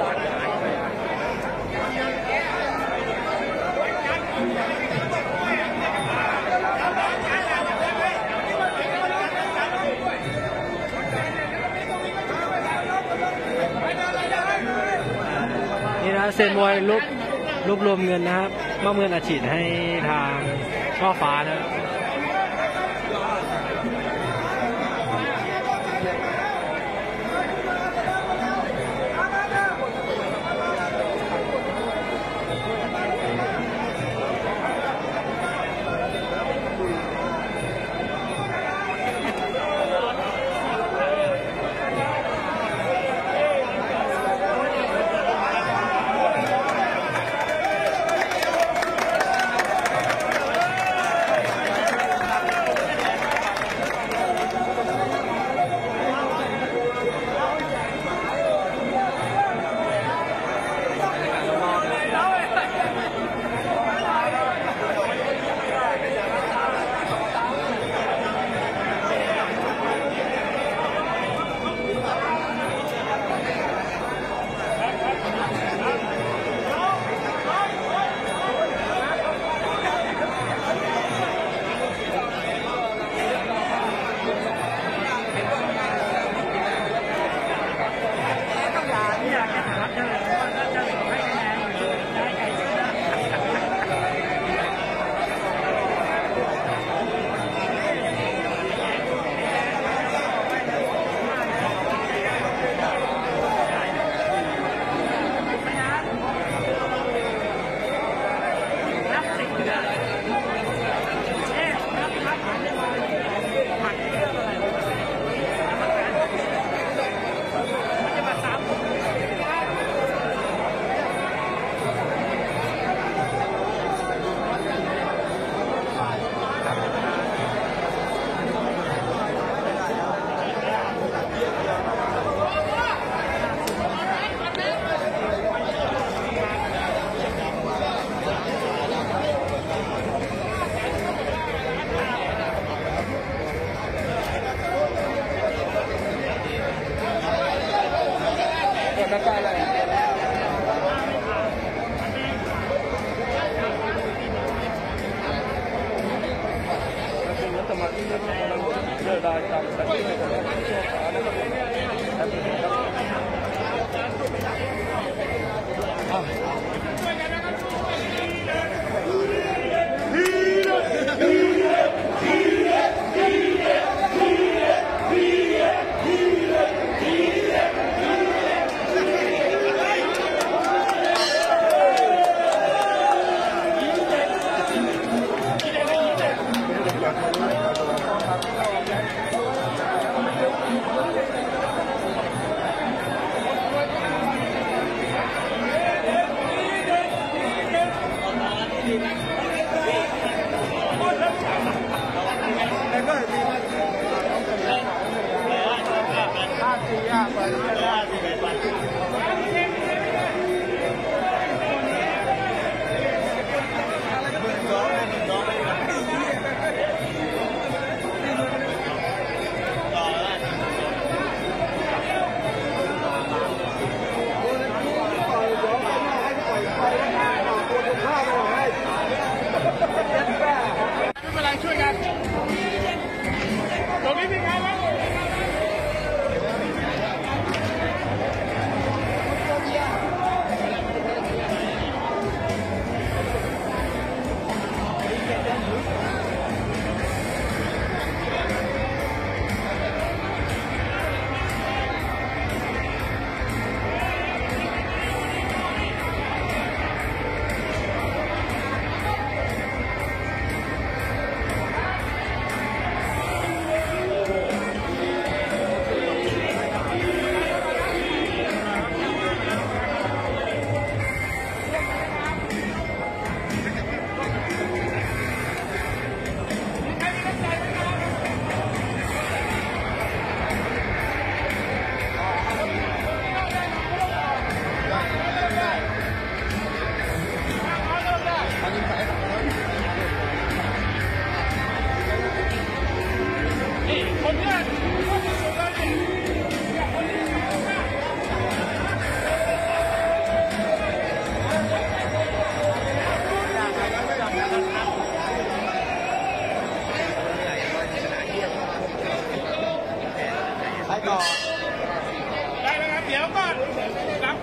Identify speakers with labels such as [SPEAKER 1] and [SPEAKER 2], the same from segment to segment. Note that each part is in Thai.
[SPEAKER 1] นี่นะเซนมวยรวบรวมเงินนะครับมอบเงินอาชีพให้ทางช่อฟ้านะ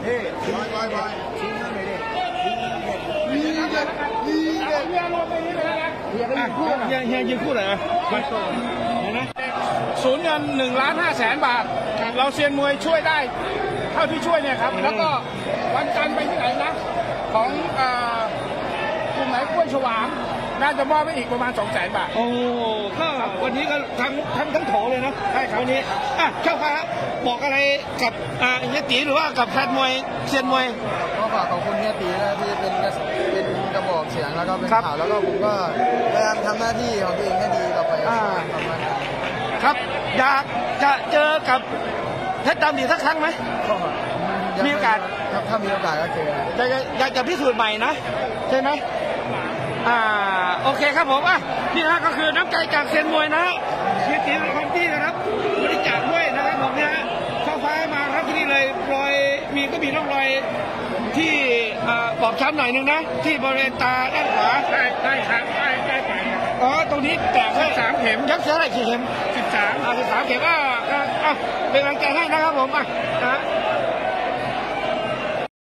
[SPEAKER 2] เฮียยืนคู่เลยนะศูนย์เงิน1,500,000 บาทเราเซียนมวยช่วยได้เท่าที่ช่วยเนี่ยครับแล้วก็วันจันทร์ไปที่ไหนนะของกลุ่มไหนกล้วยฉวางน่าจะมอบไปอีกประมาณ200,000 บาทโอ้ก็วันนี้ก็ทั้งโถเลยนะใช่ครับวันนี้เจ้าฟ้าบอกอะไรกับเฮียตีหรือว่ากับแฟนมวยเซียนมวย
[SPEAKER 3] ก็ฝากขอบคุณเฮียตีนะที่เป็นกระบอกเสียงแล้วก็เป็นข่าวแล้วก็ผมก็พยายามทำหน้าที่ของตัวเองให้ดีต่อไป
[SPEAKER 2] ครับอยากจะเจอกับเพชรดำดีสักครั้งไหมมีโอกาส
[SPEAKER 3] ครับถ้ามีโอกาสก็เจอ
[SPEAKER 2] อยากจะพิสูจน์ใหม่นะใช่ไหมโอเคครับผมนี่นะก็คือน้ำใจจากเซียนมวยนะเฮียตีเป็นคนที่นะครับบริจาคด้วยนะครับผมเนี่ยเข้าฟ้ามาครับที่นี่เลยรอยก็มีร่องรอยที่บอบช้ำหน่อยนึงนะที่บริเวณตาด้านขวาได้ครับได้ไปตรงนี้แตกให้3 เข็มยักษ์เท่าไหร่กี่เข็ม13 เข็มเป็นกำลังใจให้นะครับผม